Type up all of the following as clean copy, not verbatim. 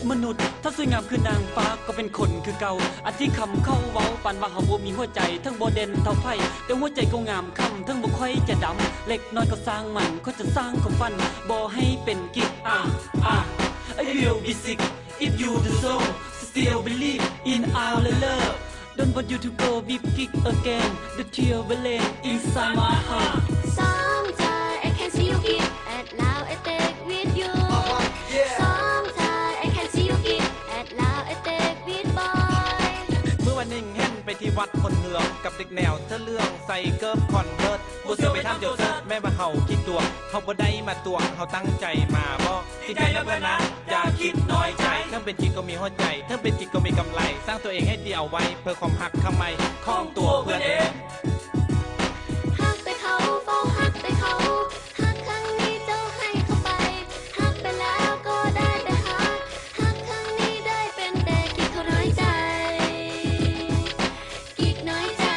มนุษย์ถ้าสวยงามคือนางฟ้าก็เป็นคนคือเก่าอันที่คำเข้าเว้าปานว่าเฮาบ่มีหัวใจทั้งบ่เด่นเท่าไผแต่หัวใจก็งามคำทั้งบ่ค่อยจะดำเล็กน้อยก็สร้างมันก็จะสร้างความฝันบ่ให้เป็นกิ๊กI will be sick if you do so still believe in our love don't want you to go with kick again the tear will rain inside my heart Sometimes I can see you kick at loud I take with you Sometimes I can see you kick at loud I take with boy เมื่อวันหนึ่งเห็นไปที่วัดคนเหืองกับเด็กแนวเธอเรื่องใส่เกิร์ฟคอนเวิร์ตบ่เสือไปทำเดี๋ยวเซิร์ฟแม่ว่าเฮาคิดตัวเฮาบ่ได้มาตัวเฮาตั้งใจมาบอกที่ใจนะเพื่อนนะอย่าคิดน้อยใจถ้าเป็นจิตก็มีหัวใจถ้าเป็นจิตก็มีกำไรสร้างตัวเองให้ดีเอาไว้เพื่อความหักทำไมคล้องตัวเพื่อนเองฮักแต่เขาเฝ้าฮักแต่เขาฮักครั้งนี้เจ้าให้เข้าไปฮักไปแล้วก็ได้แต่ฮักฮักครั้งนี้ได้เป็นแต่กิ๊กเขาน้อยใจกิ๊กน้อยใจ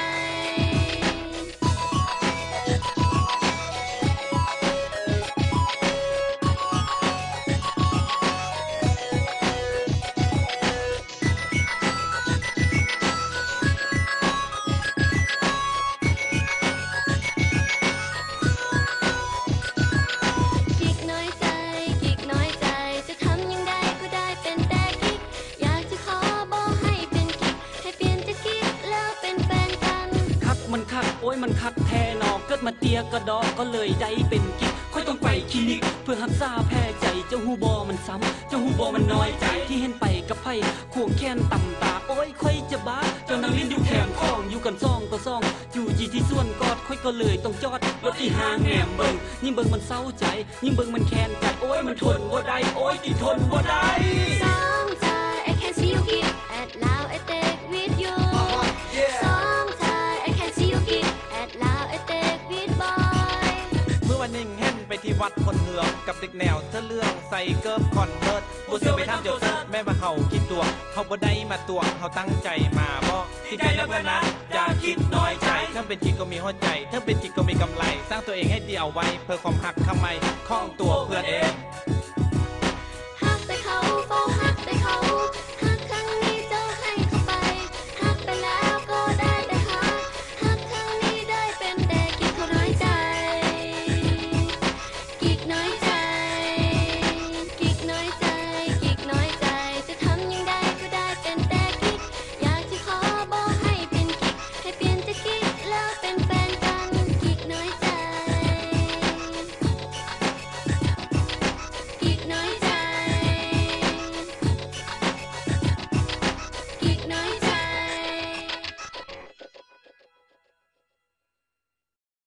โอ้ยมันคักแท้นอเกิดมาเตียกระดอกก็เลยได้เป็นกิ๊กค่อยต้องไปคลินิกเพื่อรักษาแพ้ใจเจ้าหูบอมันซ้ำเจ้าหูบอมันน้อยใจที่เห็นไปกับไผ่ควงแค้นต่ำตาโอ้ยค่อยจะบ้าเจ้านางลิ้นอยู่แขมคองอยู่กันซองต่อซองอยู่จีที่ส่วนกอดค่อยก็เลยต้องจอดรถที่หางแหมเบิ่งยิ่งเบิ่งมันเศร้าใจยิ่งเบิ่งมันแค้นใจโอ้ยมันทนบ่ได้โอ้ยที่ทนบ่ได้ Sometimes I can see you kick at loud I take with you Sometimes I can see you kick at loud I take with boy เมื่อวันหนึ่งเห็นไปที่วัดคนเหืองกับเด็กแนวเธอเรื่องใส่เกิร์ฟคอนเวิร์ตบ่เสือไปทำเดี๋ยวเซิร์ฟแม่ว่าเฮาคิดตัวเฮาบ่ได้มาตัวเฮาตั้งใจมาบอกที่ใจนะเพื่อนนะอย่าคิดน้อยใจถ้าเป็นจิตก็มีหัวใจถ้าเป็นจิตก็มีกำไรสร้างตัวเองให้ดีเอาไว้เพื่อความหักทำไมคล้องตัวเพื่อนเอง